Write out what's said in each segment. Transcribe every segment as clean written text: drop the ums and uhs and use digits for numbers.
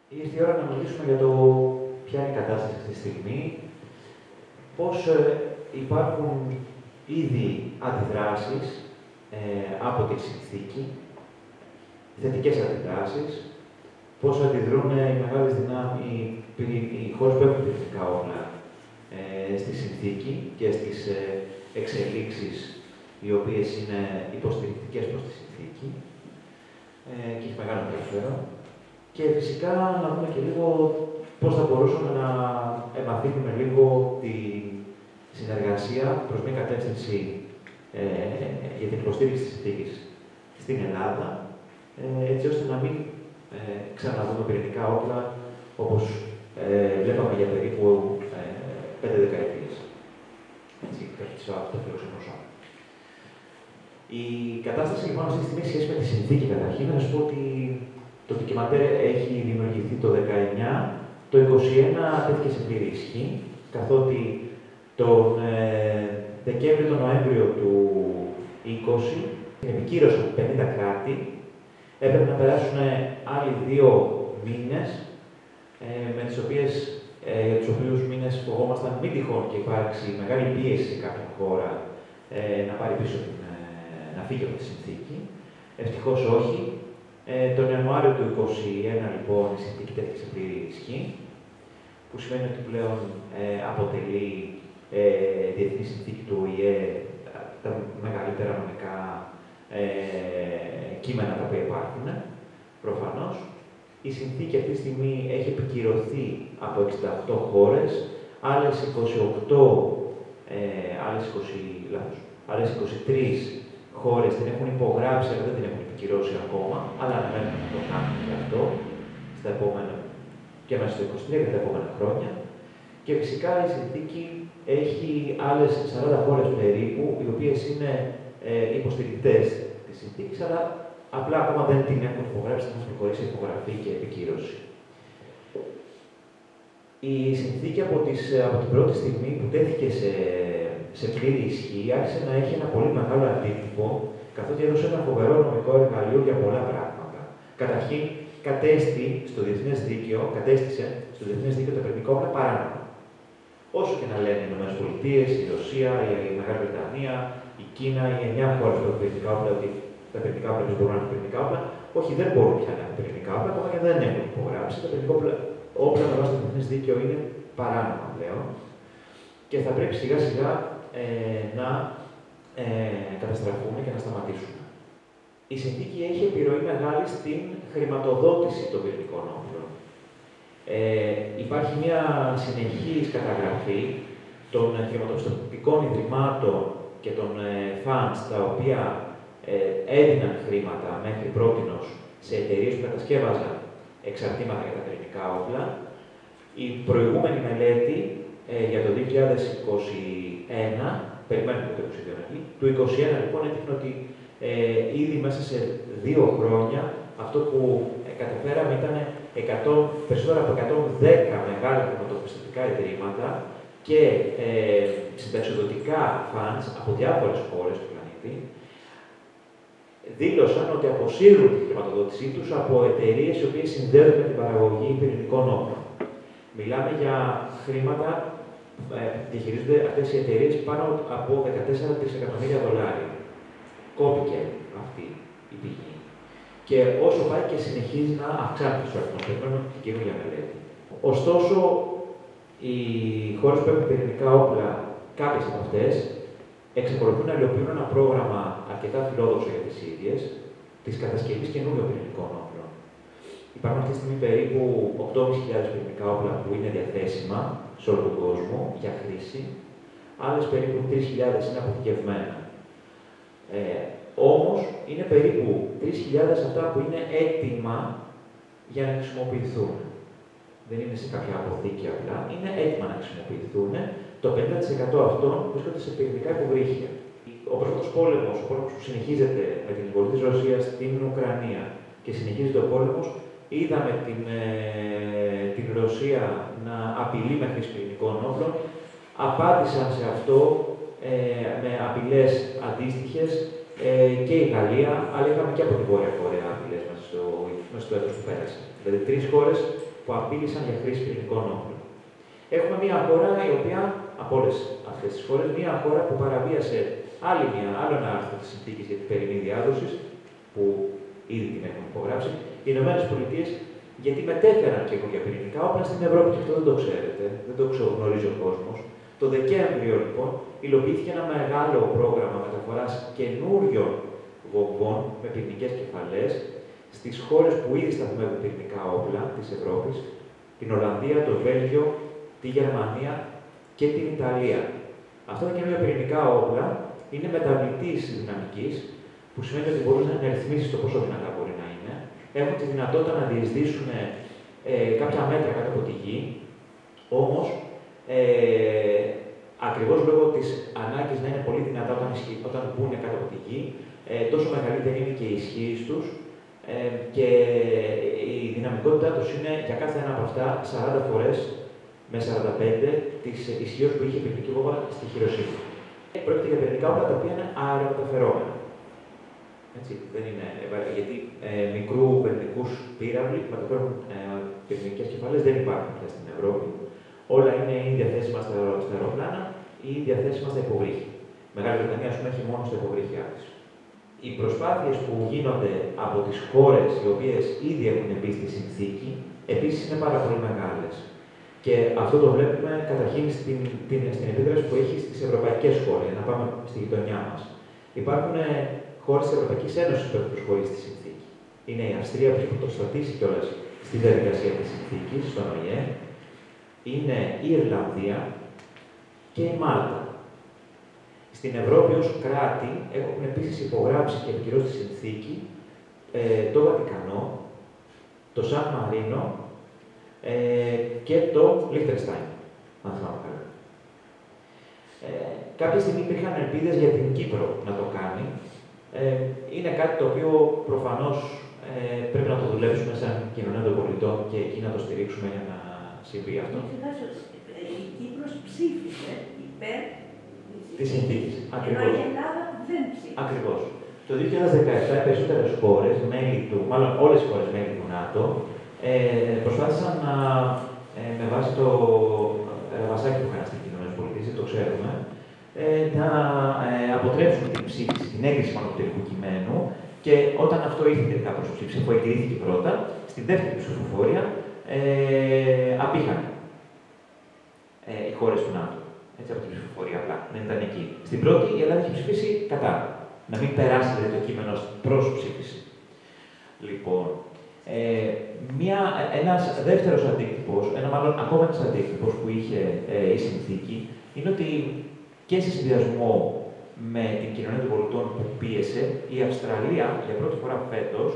Ήρθε η ώρα να μιλήσουμε για το ποια είναι η κατάσταση αυτή τη στιγμή, πώς υπάρχουν ήδη αντιδράσεις από τη συνθήκη, θετικές αντιδράσεις, πώς αντιδρούν οι μεγάλες δυνάμεις, οι χώρες που έχουν πυρηνικά όπλα στη συνθήκη και στις εξελίξεις οι οποίες είναι υποστηρικτικές προς τη συνθήκη και έχει μεγάλο ενδιαφέρον. Και φυσικά να δούμε και λίγο πώς θα μπορούσαμε να εμαθύνουμε λίγο τη συνεργασία προς μια κατεύθυνση για την υποστήριξη της συνθήκης στην Ελλάδα, έτσι ώστε να μην ξαναδούμε πυρηνικά όπλα όπως βλέπαμε για περίπου 5 δεκαετίες. Έτσι, το φιλοξενούσαμε. Η κατάσταση λοιπόν αυτή τη στιγμή σχέση με τη συνθήκη καταρχήν, να σας πω ότι το ντοκιμαντέρ έχει δημιουργηθεί το 19, το 21 τέθηκε σε πλήρη ισχύ, καθότι τον Δεκέμβριο, τον Νοέμβριο του 20 την επικύρωσαν 50 κράτη, έπρεπε να περάσουν άλλοι 2 μήνες, με τους οποίους μήνες φοβόμασταν μην τυχόν και υπάρξει μεγάλη πίεση σε κάποια χώρα να πάρει πίσω να φύγει από τη συνθήκη. Ευτυχώς όχι. Τον Ιανουάριο του 2021, λοιπόν, η συνθήκη τέθηκε σε πλήρη ισχύ, που σημαίνει ότι πλέον αποτελεί διεθνή συνθήκη του ΟΗΕ τα μεγαλύτερα νομικά κείμενα τα οποία υπάρχουν, προφανώς. Η συνθήκη αυτή τη στιγμή έχει επικυρωθεί από 68 χώρες, άλλες 23 χώρες την έχουν υπογράψει, αλλά δεν την έχουν επικυρώσει ακόμα, αλλά αναμένουμε να το κάνουν και αυτό στα επόμενα, και μέσα στο 2023 και τα επόμενα χρόνια. Και φυσικά η συνθήκη έχει άλλες 40 χώρες περίπου, οι οποίες είναι υποστηρικτές της συνθήκης, αλλά απλά ακόμα δεν την έχουν υπογράψει, θα μας προχωρήσει υπογραφή και επικύρωση. Η συνθήκη από την πρώτη στιγμή που τέθηκε σε πλήρη ισχύ, άρχισε να έχει ένα πολύ μεγάλο αντίκτυπο, καθότι έδωσε ένα φοβερό νομικό εργαλείο για πολλά πράγματα. Καταρχήν, κατέστησε στο διεθνές δίκαιο τα πυρηνικά όπλα παράνομα. Όσο και να λένε οι ΗΠΑ, η Ρωσία, η Μεγάλη Βρετανία, η Κίνα, οι 9 χώρες που έχουν πυρηνικά όπλα, ότι τα πυρηνικά όπλα μπορούν να έχουν πυρηνικά όπλα, όχι, δεν μπορούν πια να έχουν πυρηνικά όπλα, ακόμα και δεν έχουν υπογράψει. Τα πυρηνικά όπλα με βάση το διεθνές δίκαιο είναι παράνομα πλέον και θα πρέπει σιγά σιγά να καταστραφούν και να σταματήσουν. Η συνθήκη έχει επιρροή μεγάλη στην χρηματοδότηση των πυρηνικών όπλων. Υπάρχει μια συνεχής καταγραφή των χρηματοπιστωτικών ιδρυμάτων και των funds τα οποία έδιναν χρήματα μέχρι πρότινος σε εταιρείες που κατασκεύαζαν εξαρτήματα για τα πυρηνικά όπλα. Η προηγούμενη μελέτη για το 2021, περιμένουμε το 2021, του 2021 λοιπόν έδειχνε ότι ήδη μέσα σε 2 χρόνια αυτό που καταφέραμε ήταν περισσότερα από 110 μεγάλα χρηματοπιστωτικά ιδρύματα και συνταξιοδοτικά funds από διάφορες χώρες του πλανήτη δήλωσαν ότι αποσύρουν τη χρηματοδότησή τους από εταιρείες οι οποίες συνδέονται με την παραγωγή πυρηνικών όπλων. Μιλάμε για χρήματα που διαχειρίζονται αυτές οι εταιρείες πάνω από 14 δισεκατομμύρια δολάρια. Κόπηκε αυτή η πηγή. Και όσο πάει και συνεχίζει να αυξάνεται στο αριθμό, περιμένουμε την καινούργια μελέτη. Ωστόσο, οι χώρες που έχουν πυρηνικά όπλα, κάποιες από αυτές, εξακολουθούν να υλοποιούν ένα πρόγραμμα αρκετά φιλόδοξο για τις ίδιες, της κατασκευής καινούριων πυρηνικών όπλων. Υπάρχουν αυτή τη στιγμή περίπου 8.500 πυρηνικά όπλα που είναι διαθέσιμα σε όλο τον κόσμο για χρήση, άλλες περίπου 3.000 είναι αποθηκευμένα. Όμως, είναι περίπου 3.000 αυτά που είναι έτοιμα για να χρησιμοποιηθούν. Δεν είναι σε κάποια αποθήκη απλά, είναι έτοιμα να χρησιμοποιηθούν. Το 50% αυτών βρίσκονται σε πυρηνικά υποβρύχια. Ο πρόσφατος πόλεμος, ο πόλεμος που συνεχίζεται με την εισβολή της Ρωσίας στην Ουκρανία και συνεχίζεται ο πόλεμος, είδαμε την Ρωσία να απειλεί με χρήση πυρηνικών όπλων. Απάντησαν σε αυτό με απειλές αντίστοιχες και η Γαλλία, αλλά είχαμε και από τη Βόρεια Κορέα απειλές μέσα στο έτος που πέρασε. Δηλαδή, 3 χώρες που απείλησαν για χρήση πυρηνικών όπλων. Έχουμε μια χώρα η οποία, από όλες αυτές τις χώρες, μια χώρα που παραβίασε άλλο ένα άρθρο της συνθήκης για την περινή διάδοση, που ήδη την έχουμε υπογράψει, οι ΗΠΑ, γιατί μετέφεραν και για πυρηνικά όπλα στην Ευρώπη. Και αυτό δεν το ξέρετε, δεν το γνωρίζει ο κόσμος. Το Δεκέμβριο, λοιπόν, υλοποιήθηκε ένα μεγάλο πρόγραμμα μεταφοράς καινούριων βομβών με πυρηνικές κεφαλές στις χώρες που ήδη σταθμεύουν πυρηνικά όπλα της Ευρώπης, την Ολλανδία, το Βέλγιο, τη Γερμανία και την Ιταλία. Αυτά τα καινούργια πυρηνικά όπλα είναι μεταβλητής δυναμικής, που σημαίνει ότι μπορούν να ρυθμίσει το πόσο δυνατά μπορεί να είναι. Έχουν τη δυνατότητα να διεισδύσουν κάποια μέτρα κάτω από τη γη, όμως ακριβώς λόγω της ανάγκης να είναι πολύ δυνατά όταν μπουν κάτω από τη γη, τόσο μεγαλύτερη είναι και η ισχύ τους και η δυναμικότητά τους είναι για κάθε ένα από αυτά 40 φορές με 45 της ισχύως που είχε η πυρηνική βόμβα στη Χειροσύμα. Πρόκειται για πυρηνικά όπλα τα οποία είναι αερομεταφερόμενα. Έτσι, δεν είναι, γιατί μικρού πυρηνικούς πύραυλοι που μεταφέρουν πυρηνικές κεφαλές δεν υπάρχουν πια στην Ευρώπη. Όλα είναι ή διαθέσιμα στα αεροπλάνα ή διαθέσιμα στα υποβρύχια. Μεγάλη Βρετανία, ας πούμε, έχει μόνο στα υποβρύχια της. Οι προσπάθειες που γίνονται από τις χώρες οι οποίες ήδη έχουν μπει στη συνθήκη, επίσης είναι πάρα πολύ μεγάλες. Και αυτό το βλέπουμε καταρχήν στην επίδραση που έχει στις ευρωπαϊκές χώρες, να πάμε στη γειτονιά μας. Υπάρχουν χώρες της Ευρωπαϊκής Ένωσης που έχουν προσχωρήσει στη συνθήκη. Είναι η Αυστρία που έχει πρωτοστατήσει κιόλας στη διαδικασία της συνθήκης, στον ΟΗΕ. Είναι η Ιρλανδία και η Μάλτα. Στην Ευρώπη ως κράτη έχουν επίσης υπογράψει και επικυρώσει τη συνθήκη το Βατικανό, το Σαν Μαρίνο και το Λίχτενστάιν, αν θυμάμαι καλά. Κάποια στιγμή υπήρχαν ελπίδες για την Κύπρο να το κάνει. Είναι κάτι το οποίο προφανώς πρέπει να το δουλέψουμε σαν κοινωνία των πολιτών και εκεί να το στηρίξουμε για να συμβεί αυτό. Η Κύπρος ψήφισε υπέρ της συνθήκης. Ενώ η Ελλάδα δεν ψήφισε. Ακριβώς. Το 2017 οι περισσότερες χώρες, μάλλον όλες οι χώρες μέλη του ΝΑΤΟ, προσπάθησαν να, με βάση το ραβασάκι που είχαν στις ΗΠΑ, το ξέρουμε, να αποτρέψουν την ψήφιση, την έγκριση μόνο του τελικού κειμένου και όταν αυτό ήρθε τελικά προς ψήφιση, που εγκρίθηκε πρώτα, στην δεύτερη ψηφοφορία απήχαν οι χώρες του ΝΑΤΟ. Έτσι από την ψηφοφορία απλά, δεν ήταν εκεί. Στην πρώτη η Ελλάδα είχε ψηφίσει κατά. Να μην περάσει δηλαδή το κείμενο προς ψήφιση. Λοιπόν, ένας δεύτερος αντίκτυπος, μάλλον ακόμα ένας αντίκτυπος που είχε η συνθήκη, είναι ότι και σε συνδυασμό με την κοινωνία των πολιτών που πίεσε, η Αυστραλία για πρώτη φορά φέτος,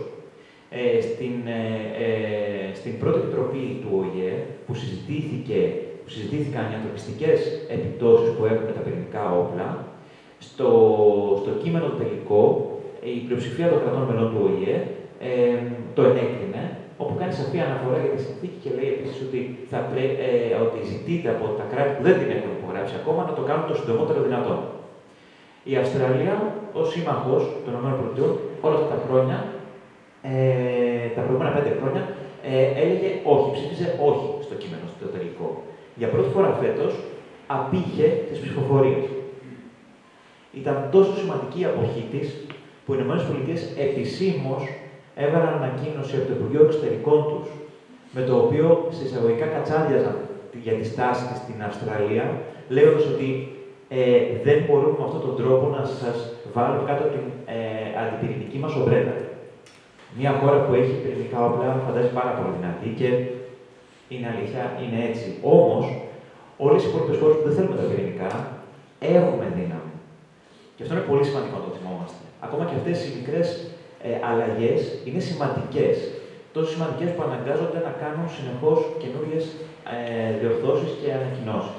στην πρώτη επιτροπή του ΟΗΕ, που συζητήθηκαν οι ανθρωπιστικές επιπτώσεις που έχουν τα πυρηνικά όπλα, στο κείμενο τελικό, η πλειοψηφία των κρατών μελών του ΟΗΕ το ενέκρινε, όπου κάνει σαφή αναφορά για τη συνθήκη και λέει επίσης ότι ζητείται από τα κράτη που δεν την έχουν υπογράψει ακόμα να το κάνουν το συντομότερο δυνατόν. Η Αυστραλία, ως σύμμαχος των ΗΠΑ, όλα αυτά τα χρόνια, τα προηγούμενα 5 χρόνια, έλεγε όχι, ψήφιζε όχι στο κείμενο, στο τελικό. Για πρώτη φορά φέτος απήχε τις ψηφοφορίες. Ήταν τόσο σημαντική η αποχή της, που οι ΗΠΑ επισήμως έβαλαν ανακοίνωση από το Υπουργείο Εξωτερικών τους, με το οποίο σε εισαγωγικά κατσάδιαζαν για τη στάση της στην Αυστραλία, λέγοντας ότι δεν μπορούμε με αυτόν τον τρόπο να σας βάλουμε κάτω από την αντιπυρηνική μας ομπρέλα. Μια χώρα που έχει πυρηνικά όπλα φαντάζει πάρα πολύ δυνατή και είναι αλήθεια, είναι έτσι. Όμως, όλες οι υπόλοιπες χώρες που δεν θέλουμε τα πυρηνικά έχουμε δύναμη. Και αυτό είναι πολύ σημαντικό να το θυμόμαστε. Ακόμα και αυτές οι μικρές αλλαγές είναι σημαντικές. Τόσο σημαντικές που αναγκάζονται να κάνουν συνεχώς καινούριες διορθώσεις και ανακοινώσεις.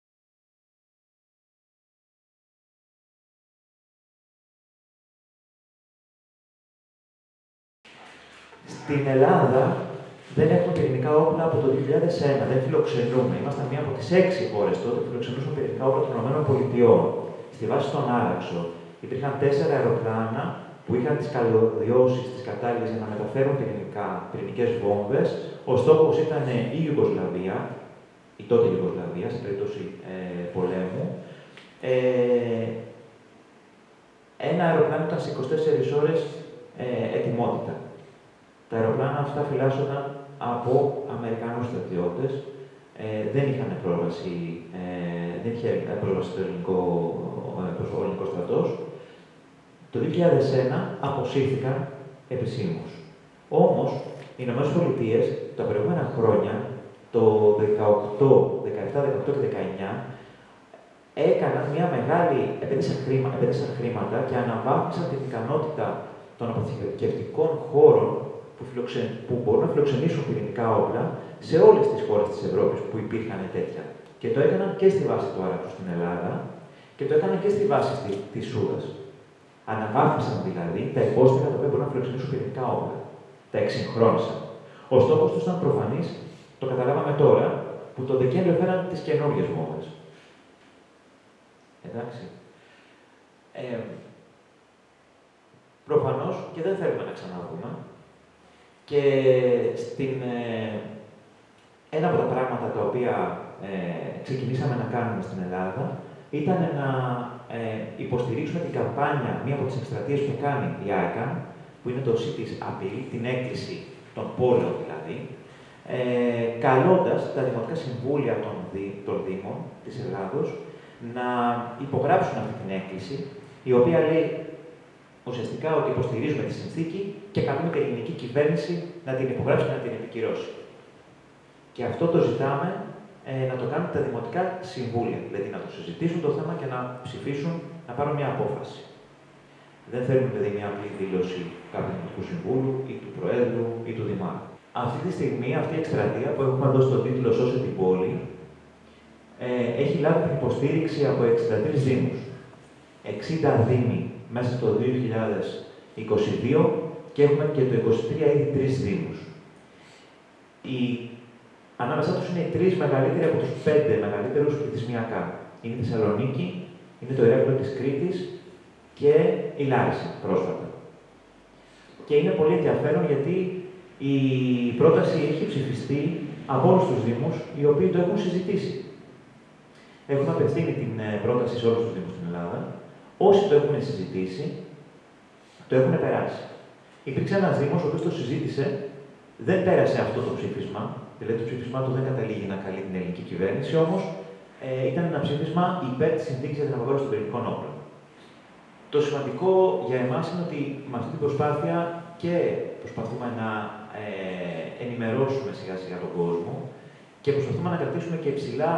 Στην Ελλάδα δεν έχουμε πυρηνικά όπλα από το 2001. Δεν φιλοξενούμε. Είμαστε μία από τις 6 χώρες τότε που φιλοξενούσαν πυρηνικά όπλα των ΗΠΑ. Στη βάση στον Άραξο υπήρχαν 4 αεροπλάνα που είχαν τις καλωδιώσεις, τις κατάλληλες για να μεταφέρουν πυρηνικές βόμβες. Ο στόχος ήταν η Ιουγκοσλαβία, η τότε Ιουγκοσλαβία, σε περίπτωση πολέμου. Ένα αεροπλάνο ήταν σε 24 ώρες ετοιμότητα. Τα αεροπλάνα αυτά φυλάσσονταν από Αμερικανούς στρατιώτες. Δεν είχαν πρόσβαση, δεν είχε πρόσβαση στο ελληνικό στρατός. Το 2001 αποσύρθηκαν επισήμως. Όμως, οι Ηνωμένες Πολιτείες τα προηγούμενα χρόνια, το 17, 18 και 19, έκαναν μια μεγάλη επένδυσαν χρήματα και αναβάθμισαν την ικανότητα των αποθηκευτικών χώρων που μπορούν να φιλοξενήσουν πυρηνικά όπλα σε όλες τις χώρες της Ευρώπης που υπήρχαν τέτοια. Και το έκαναν και στη βάση του Άρακτου στην Ελλάδα και το έκαναν και στη βάση της Σούδας. Αναβάθμισαν δηλαδή τα υπόστοιχα τα οποία μπορούν να φιλοξενήσουν πυρηνικά όπλα. Τα εξυγχρόνισαν. Ο στόχος τους ήταν προφανής, το καταλάβαμε τώρα, που το Δεκέμβριο φέραν τις καινούργιες βόμβες. Εντάξει. Προφανώς και δεν θέλουμε να ξαναδούμε. Και ένα από τα πράγματα τα οποία ξεκινήσαμε να κάνουμε στην Ελλάδα ήταν να υποστηρίξουμε την καμπάνια, μία από τις εκστρατείες που κάνει η ICAN, που είναι το Cities Appeal, την έκκληση των πόλεων δηλαδή, καλώντας τα δημοτικά συμβούλια των Δήμων της Ελλάδος να υπογράψουν αυτή την έκκληση, η οποία λέει ουσιαστικά ότι υποστηρίζουμε τη συνθήκη και καλούμε την ελληνική κυβέρνηση να την υπογράψει και να την επικυρώσει. Και αυτό το ζητάμε να το κάνουν τα δημοτικά συμβούλια, δηλαδή να το συζητήσουν το θέμα και να ψηφίσουν, να πάρουν μια απόφαση. Δεν θέλουν δηλαδή μια απλή δήλωση κάποιου δημοτικού συμβούλου ή του Προέδρου ή του Δημάρχου. Αυτή τη στιγμή, αυτή η εκστρατεία που έχουμε δώσει τον τίτλο «Σώσε την πόλη» έχει λάβει την υποστήριξη από 63 Δήμους. 60 Δήμοι μέσα στο 2022 και έχουμε και το 2023 ήδη 3 Δήμους. Ανάμεσά τους είναι οι 3 μεγαλύτεροι από τους 5 μεγαλύτερους πληθυσμιακά. Είναι η Θεσσαλονίκη, είναι το Ηράκλειο της Κρήτης και η Λάρισα πρόσφατα. Και είναι πολύ ενδιαφέρον γιατί η πρόταση έχει ψηφιστεί από όλους τους Δήμους, οι οποίοι το έχουν συζητήσει. Έχουμε απευθύνει την πρόταση σε όλους τους Δήμους στην Ελλάδα. Όσοι το έχουν συζητήσει, το έχουν περάσει. Υπήρξε ένας Δήμος, ο οποίος το συζήτησε, δεν πέρασε αυτό το ψήφισμα, δηλαδή το ψήφισμα του δεν καταλήγει να καλεί την ελληνική κυβέρνηση, όμως ήταν ένα ψήφισμα υπέρ της συνθήκης για την απαγόρευση των πυρηνικών όπλων. Το σημαντικό για εμάς είναι ότι με αυτή την προσπάθεια και προσπαθούμε να ενημερώσουμε σιγά σιγά τον κόσμο και προσπαθούμε να κρατήσουμε και υψηλά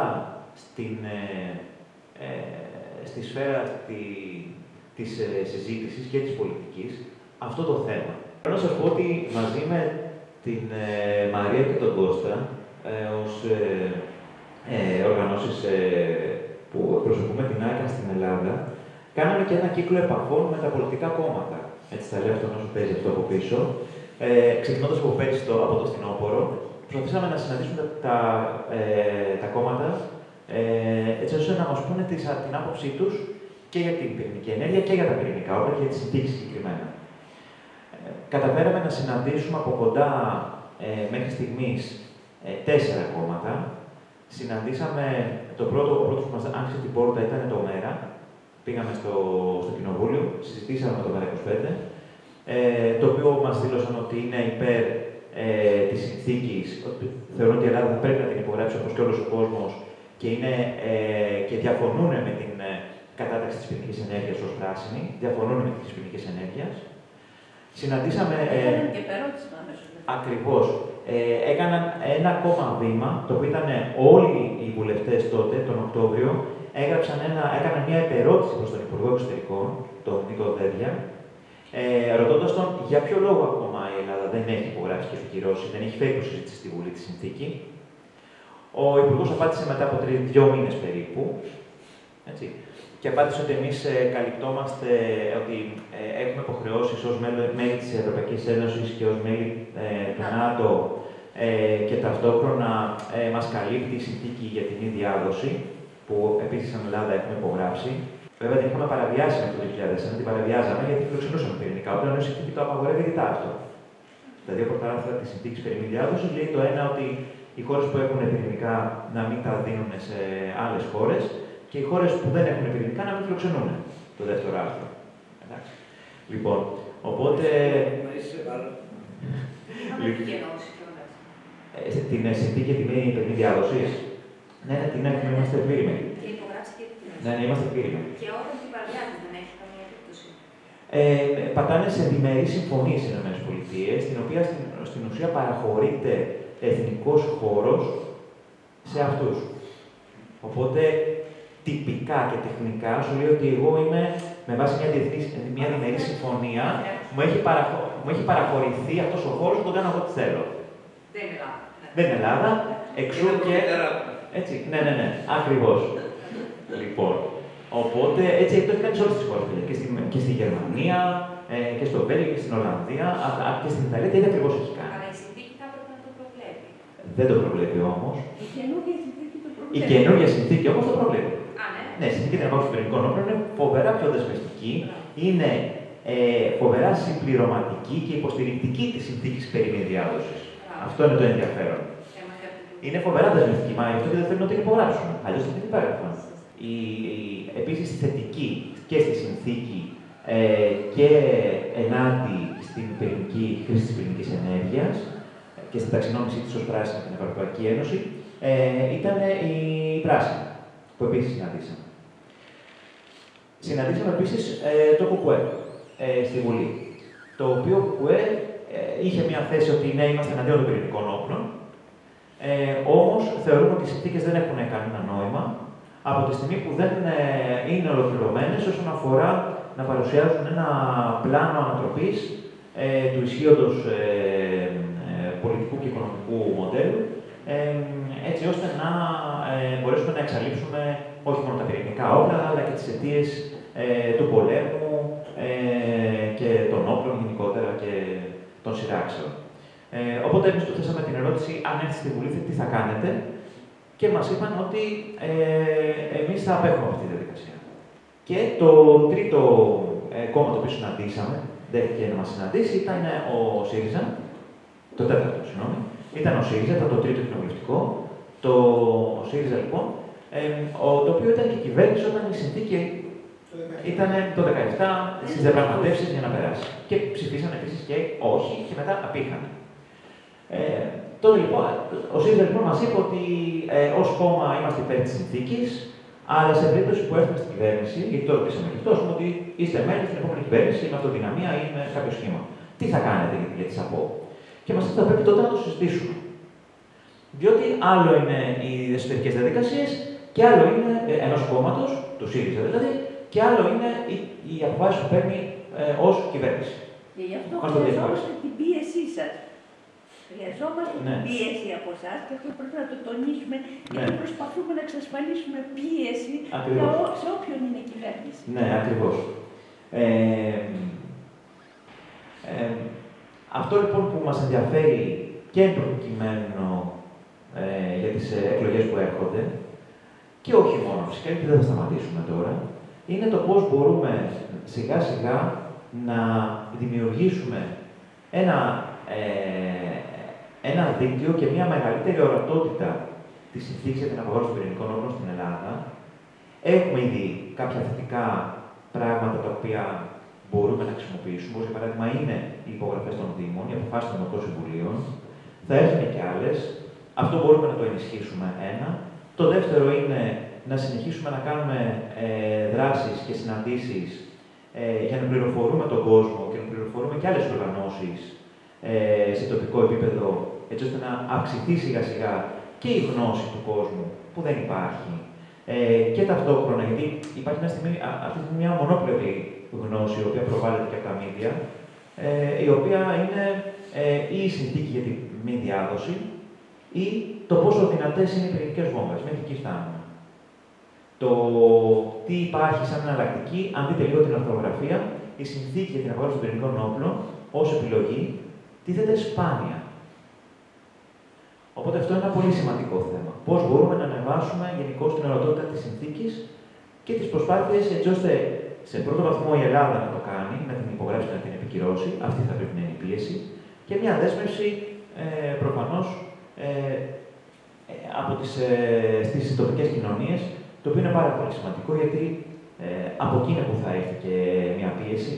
στη σφαίρα της συζήτησης και της πολιτικής αυτό το θέμα. Θέλω να σας πω ότι μαζί με την Μαρία και τον Κώστα, ως οργανώσεις που εκπροσωπούμε την ICAN στην Ελλάδα, κάναμε και ένα κύκλο επαφών με τα πολιτικά κόμματα. Έτσι τα λέω αυτόν όσο παίζει αυτό από πίσω. Ξεκινώντας από πέρυσι από το φθινόπωρο, προσπαθήσαμε να συναντήσουμε τα κόμματα έτσι ώστε να μας πούνε την άποψή τους και για την πυρηνική ενέργεια και για τα πυρηνικά όπλα και για τις συνθήκες συγκεκριμένα. Καταφέραμε να συναντήσουμε από κοντά μέχρι στιγμής 4 κόμματα. Συναντήσαμε ο πρώτος που μας άνοιξε την πόρτα ήταν το ΜΕΡΑ. Πήγαμε στο Κοινοβούλιο, συζητήσαμε με το ΜΕΡΑ25, το οποίο μας δήλωσαν ότι είναι υπέρ της συνθήκης, ότι θεωρούν ότι η Ελλάδα θα πρέπει να την υπογράψει όπως και όλος ο κόσμος και διαφωνούν με την κατάταξη της πυρηνικής ενέργειας ως πράσινη, διαφωνούν με τις πυρηνικές ενέργειας. Συναντήσαμε. Έκαναν και περώτησμα αμέσως. Ακριβώς. Έκαναν ένα ακόμα βήμα, το οποίο ήταν όλοι οι βουλευτές τότε, τον Οκτώβριο, έκαναν μια επερώτηση προς τον Υπουργό Εξωτερικών, τον Νίκο Δέδια, ρωτώντας τον για ποιο λόγο ακόμα η Ελλάδα δεν έχει υπογράψει και επικυρώσει, δεν έχει φέρει προσυζήτηση στη Βουλή τη συνθήκη. Ο Υπουργός απάντησε μετά από 2 μήνες περίπου. Έτσι. Και απάντησε ότι εμείς καλυπτόμαστε, ότι έχουμε υποχρεώσεις ως μέλη της Ευρωπαϊκής Ένωσης και ως μέλη του ΝΑΤΟ και ταυτόχρονα μας καλύπτει η συνθήκη για την μη διάδοση, που επίσης στην Ελλάδα έχουμε υπογράψει. Βέβαια την είχαμε παραβιάσει μέχρι το 2001, την παραβιάζαμε γιατί φιλοξενούσαμε πυρηνικά όπλα, ενώ η συνθήκη το απαγορεύει ρητά αυτό. Τα δύο πρώτα άρθρα τη συνθήκη περί μη διάδοσης λέει το ένα ότι οι χώρες που έχουν πυρηνικά να μην τα δίνουν σε άλλες χώρες και οι χώρες που δεν έχουν πυρηνικά να μην φιλοξενούν. Το δεύτερο άρθρο. Εντάξει. Λοιπόν, οπότε. Την συνθήκη τη μη διάδοση. Ναι, την έχουμε, είμαστε πλήρημοι. Και υπογράψει και την Ναι, είμαστε πλήρημοι. Και όταν την παραβιάζει δεν έχει καμία επίπτωση. Πατάνε σε διμερείς συμφωνίες στις ΗΠΑ, στην οποία στην ουσία παραχωρείται εθνικός χώρος σε αυτούς. Οπότε, τυπικά και τεχνικά, σου λέει ότι εγώ είμαι, με βάση μια διμερή συμφωνία, μου έχει παραχωρηθεί αυτός ο χώρος που τον κάνω εγώ τι θέλω. Δεν είναι Ελλάδα. Δεν είναι Ελλάδα, εξού και. Έτσι, ναι, ακριβώς. Λοιπόν, οπότε έτσι το έχει κάνει σε όλες τις χώρες. Και στη Γερμανία, και στο Βέλγιο και στην Ολλανδία, και στην Ιταλία, και ακριβώς έχει κάνει. Αλλά η συνθήκη θα έπρεπε να το προβλέπει. Δεν το προβλέπει όμως. Η καινούργια συνθήκη το προβλέπει. Η καινούργια συνθήκη όμως το προβλέπει. Ναι. Ναι, η συνθήκη των πυρηνικών όπλων είναι φοβερά πιο δεσμευτική, είναι φοβερά συμπληρωματική και υποστηρικτική της συνθήκης περί μη διάδοσης. Αυτό είναι το ενδιαφέρον. Είναι φοβερά δεσμευτική, μα αυτό και δεν θέλουν να την υπογράψουν. Αλλιώς δεν την υπέγραφαν. Επίσης, θετική και στη συνθήκη και ενάντια στην πυρηνική χρήση της πυρηνικής ενέργειας και στην ταξινόμησή της ως πράσινη στην Ευρωπαϊκή Ένωση ήταν η πράσινη, που επίσης συναντήσαμε. Συναντήσαμε επίσης το ΚΚΕ στη Βουλή, το οποίο ΚΚΕ είχε μια θέση ότι ναι, είμαστε εναντίον των πυρηνικών όπλων, όμως θεωρούμε ότι οι συνθήκες δεν έχουν κανένα νόημα από τη στιγμή που δεν είναι ολοκληρωμένες όσον αφορά να παρουσιάζουν ένα πλάνο ανατροπής του ισχύοντος πολιτικού και οικονομικού μοντέλου, έτσι ώστε να μπορέσουμε να εξαλείψουμε όχι μόνο τα πυρηνικά όπλα, αλλά και τις αιτίες του πολέμου και των όπλων γενικότερα και των σειράξεων. Οπότε εμείς του θέσαμε την ερώτηση, αν έρθει στη Βουλή, τι θα κάνετε, και μας είπαν ότι εμείς θα απέχουμε από αυτή τη διαδικασία. Και το τρίτο κόμμα το οποίο συναντήσαμε, δέχτηκε να μας συναντήσει, ήταν ο ΣΥΡΙΖΑ, το τέταρτο, συγγνώμη, ήταν ο ΣΥΡΙΖΑ, ήταν το τρίτο κοινοβουλευτικό, ο ΣΥΡΙΖΑ λοιπόν, το οποίο ήταν και η κυβέρνηση όταν η συνθήκη ήταν το 2017 στις διαπραγματεύσεις για να περάσει. Και ψηφίσαν επίσης και όχι, και μετά απήχαν. Τότε λοιπόν, ο ΣΥΡΙΖΑ λοιπόν μας είπε ότι ως κόμμα είμαστε υπέρ της συνθήκης, αλλά σε περίπτωση που έρθουμε στην κυβέρνηση, γιατί το ρωτήσαμε και αυτό, ότι είστε μέλη στην επόμενη κυβέρνηση με αυτοδυναμία ή με κάποιο σχήμα. Τι θα κάνετε για τις ΑΠΟ. Και μας είπε ότι θα πρέπει τότε να το συζητήσουμε. Διότι άλλο είναι οι εσωτερικές διαδικασίες και άλλο είναι ενός κόμματος, του ΣΥΡΙΖΑ δηλαδή, και άλλο είναι οι αποφάσεις που παίρνει ως κυβέρνηση. Και γι' αυτό χρειαζόμαστε την πίεσή σας. Χρειαζόμαστε την πίεση από εσάς και αυτό πρέπει να το τονίσουμε, γιατί προσπαθούμε να εξασφαλίσουμε πίεση σε όποιον είναι κυβέρνηση. Ναι, ακριβώς. Αυτό λοιπόν που μας ενδιαφέρει και εν προκειμένου για τις εκλογές που έρχονται, και όχι μόνο φυσικά, γιατί δεν θα σταματήσουμε τώρα, είναι το πώς μπορούμε σιγά σιγά να δημιουργήσουμε ένα δίκτυο και μια μεγαλύτερη ορατότητα της συνθήκης για την απαγόρευση των πυρηνικών όπλων στην Ελλάδα. Έχουμε ήδη κάποια θετικά πράγματα τα οποία μπορούμε να χρησιμοποιήσουμε, όπως για παράδειγμα είναι οι υπογραφές των Δήμων, οι αποφάσεις των Δημοτικών Συμβουλίων. Θα έρθουν και άλλες. Αυτό μπορούμε να το ενισχύσουμε ένα. Το δεύτερο είναι να συνεχίσουμε να κάνουμε δράσεις και συναντήσεις για να πληροφορούμε τον κόσμο και να πληροφορούμε και άλλες οργανώσεις σε τοπικό επίπεδο, έτσι ώστε να αυξηθεί σιγά σιγά και η γνώση του κόσμου που δεν υπάρχει. Και ταυτόχρονα, γιατί υπάρχει αυτή μια μονόπλευρη γνώση, η οποία προβάλλεται και από τα media, η οποία είναι ή η συνθήκη για τη μη διάδοση ή το πόσο δυνατές είναι οι πυρηνικές βόμβες. Μέχρι εκεί φτάνουμε. Το τι υπάρχει σαν εναλλακτική, αν δείτε λίγο την ορθογραφία, η συνθήκη για την απαγόρευση των πυρηνικών όπλων ως επιλογή τίθεται σπάνια. Οπότε αυτό είναι ένα πολύ σημαντικό θέμα. Πώς μπορούμε να ανεβάσουμε γενικώς την ορατότητα της συνθήκης και τις προσπάθειες έτσι ώστε σε πρώτο βαθμό η Ελλάδα να το κάνει, να την υπογράψει και να την επικυρώσει, αυτή θα πρέπει να είναι η πίεση, και μια δέσμευση προφανώς στις τοπικές κοινωνίες, το οποίο είναι πάρα πολύ σημαντικό, γιατί από εκεί είναι που θα έρθει και μια πίεση.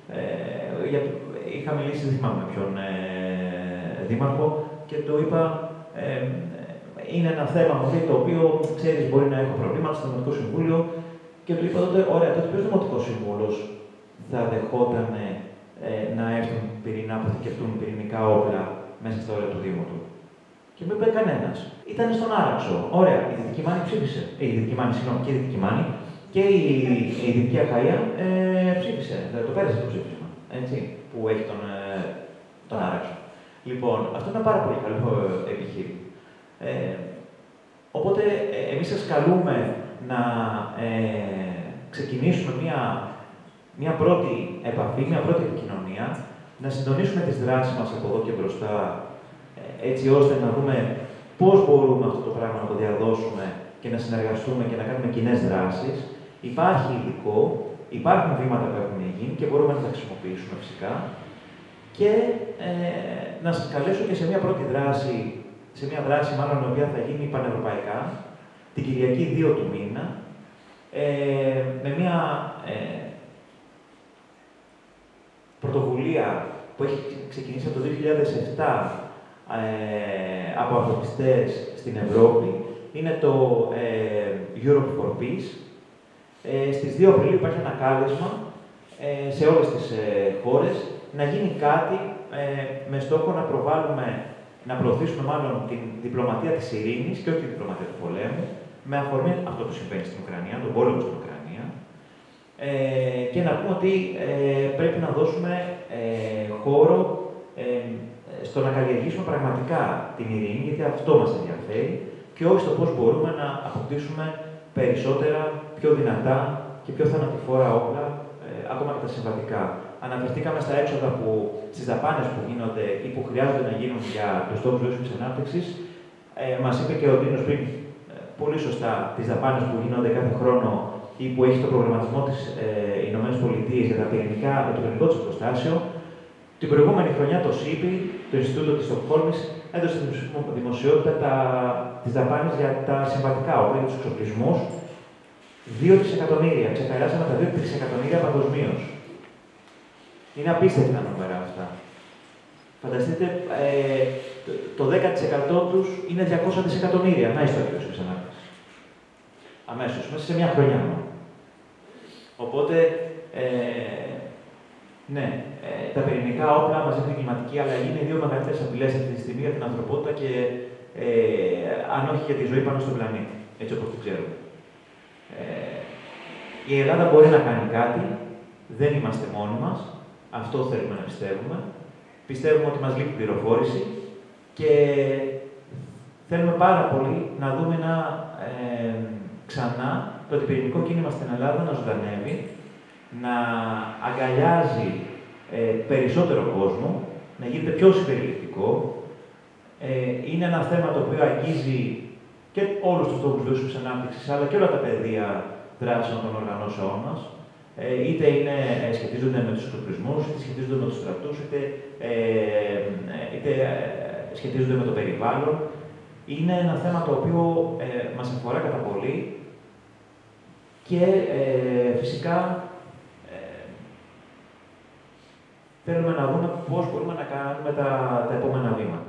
Είχα μιλήσει, δεν θυμάμαι με ποιον δήμαρχο, και το είπα, είναι ένα θέμα το οποίο, ξέρεις, μπορεί να έχω προβλήματα στο Δημοτικό Συμβούλιο, και του είπα τότε, ωραία, τότε ποιος Δημοτικός Σύμβουλος θα δεχόταν να έρθουν να αποθηκευτούν πυρηνικά όπλα μέσα στα όρια του Δήμου του? Και μου είπε κανένας. Ήταν στον Άραξο. Ωραία, η Δυτική Μάνη ψήφισε. Η Δυτική Μάνη, συγγνώμη, και η Δυτική Μάνη και η Δυτική Αχαΐα ψήφισε. Το πέρασε το ψήφισμα. Έτσι, που έχει τον Άραξο. Λοιπόν, αυτό είναι ένα πάρα πολύ καλό επιχείρημα. Οπότε, εμείς σας καλούμε να ξεκινήσουμε μια πρώτη επαφή, μια πρώτη επικοινωνία, να συντονίσουμε τις δράσεις μας από εδώ και μπροστά, έτσι ώστε να δούμε πώς μπορούμε αυτό το πράγμα να το διαδώσουμε και να συνεργαστούμε και να κάνουμε κοινές δράσεις. Υπάρχει υλικό, υπάρχουν βήματα που έχουν γίνει και μπορούμε να τα χρησιμοποιήσουμε φυσικά. Και να σας καλέσω και σε μια πρώτη δράση, μάλλον η οποία θα γίνει πανευρωπαϊκά, την Κυριακή 2 του μήνα, με μια πρωτοβουλία που έχει ξεκινήσει από το 2007 από ανθρωπιστές στην Ευρώπη. Είναι το Europe for Peace. Στις 2 Απριλίου υπάρχει ένα κάλεσμα σε όλες τις χώρες να γίνει κάτι με στόχο να προωθήσουμε μάλλον την διπλωματία της ειρήνης και όχι την διπλωματία του πολέμου, με αφορμή αυτό που συμβαίνει στην Ουκρανία, τον πόλεμο στην Ουκρανία, και να πούμε ότι πρέπει να δώσουμε χώρο στο να καλλιεργήσουμε πραγματικά την ειρήνη, γιατί αυτό μας ενδιαφέρει, και όχι στο πώς μπορούμε να αποκτήσουμε περισσότερα, πιο δυνατά και πιο θανατηφόρα όπλα, ακόμα και τα συμβατικά. Αναφερθήκαμε στα έξοδα στις δαπάνες που γίνονται ή που χρειάζονται να γίνουν για τους στόχους βιώσιμης ανάπτυξης. Μας είπε και ο Ντίνος πριν πολύ σωστά τις δαπάνες που γίνονται κάθε χρόνο ή που έχει το προγραμματισμό της ΗΠΑ για το πυρηνικό της προστάσιο. Την προηγούμενη χρονιά το ΣΥΠΗ, το Ινστιτούτο της Στοκχόλμης, έδωσε στη δημοσιότητα τις δαπάνες για τα συμβατικά όπλα, για τους εξοπλισμούς. 2 δισεκατομμύρια. Ξεπεράσαμε τα 2 δισεκατομμύρια παγκοσμίως. Είναι απίστευτα νούμερα αυτά. Φανταστείτε, το 10% τους είναι 200 δισεκατομμύρια. Να είστε ακριβώς της ανάπτυξης. Αμέσως, μέσα σε μια χρονιά. Οπότε, ναι, τα πυρηνικά όπλα μαζί με την κλιματική αλλαγή είναι οι 2 μεγαλύτερες απειλές αυτή τη στιγμή για την ανθρωπότητα και αν όχι για τη ζωή πάνω στον πλανήτη, έτσι όπως το ξέρουμε. Η Ελλάδα μπορεί να κάνει κάτι, δεν είμαστε μόνοι μας, αυτό θέλουμε να πιστεύουμε. Πιστεύουμε ότι μας λείπει πληροφόρηση και θέλουμε πάρα πολύ να δούμε ξανά το πυρηνικό κίνημα στην Ελλάδα να ζωντανεύει, να αγκαλιάζει περισσότερο κόσμο, να γίνεται πιο συμπεριληπτικό. Είναι ένα θέμα το οποίο αγγίζει και όλους τους στόχους βιώσιμης ανάπτυξης, αλλά και όλα τα πεδία δράσεων των οργανώσεών μας. Είτε σχετίζονται με τους εξοπλισμούς, είτε σχετίζονται με τους στρατούς, είτε σχετίζονται με το περιβάλλον. Είναι ένα θέμα το οποίο μας αφορά κατά πολύ και φυσικά θέλουμε να δούμε πώς μπορούμε να κάνουμε τα επόμενα βήματα.